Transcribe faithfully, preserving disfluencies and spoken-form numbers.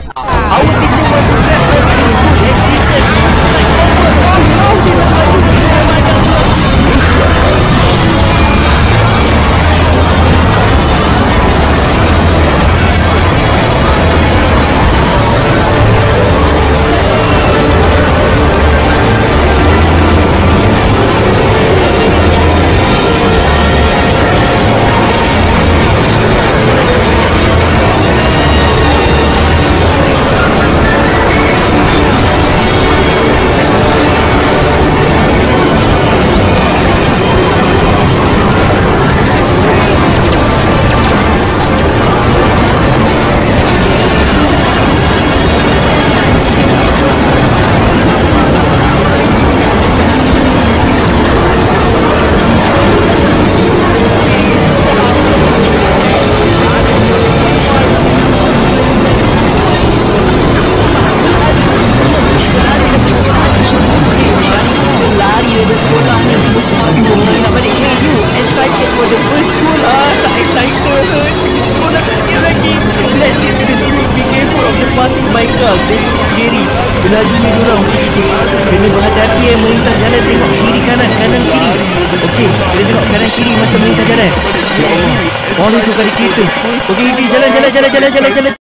Our teacher was to let us into existence. Laju ni diorang kena berhati-hati eh, melintas jalan. Tengok kiri kanan, kanan kiri. Okey, kita tengok kanan kiri masa melintas jalan. Ya Allah, orang tu kali kereta. Okey, jalan jalan jalan jalan jalan jalan.